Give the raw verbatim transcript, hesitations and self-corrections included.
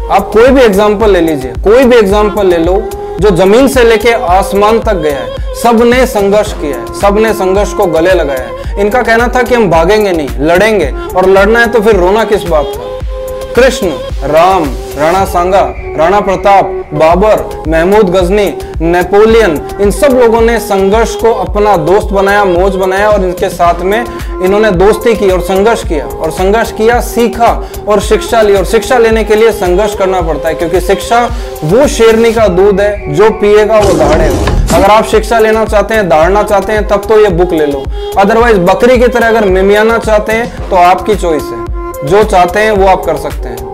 आप कोई भी एग्जाम्पल ले लीजिए, कोई भी एग्जाम्पल ले लो जो जमीन से लेके आसमान तक गया है, सबने संघर्ष किया है, सबने संघर्ष को गले लगाया है। इनका कहना था कि हम भागेंगे नहीं, लड़ेंगे, और लड़ना है तो फिर रोना किस बात का। कृष्ण, राम, राणा सांगा, राणा प्रताप, बाबर, महमूद गजनी, नेपोलियन, इन सब लोगों ने संघर्ष को अपना दोस्त बनाया, मौज बनाया, और इनके साथ में इन्होंने दोस्ती की और संघर्ष किया, और संघर्ष किया, सीखा और शिक्षा ली। और शिक्षा लेने के लिए संघर्ष करना पड़ता है, क्योंकि शिक्षा वो शेरनी का दूध है, जो पिएगा वो दहाड़ेगा। अगर आप शिक्षा लेना चाहते हैं, दहाड़ना चाहते हैं, तब तो ये बुक ले लो, अदरवाइज बकरी की तरह अगर मिमियाना चाहते हैं तो आपकी चॉइस है। जो चाहते हैं वो आप कर सकते हैं।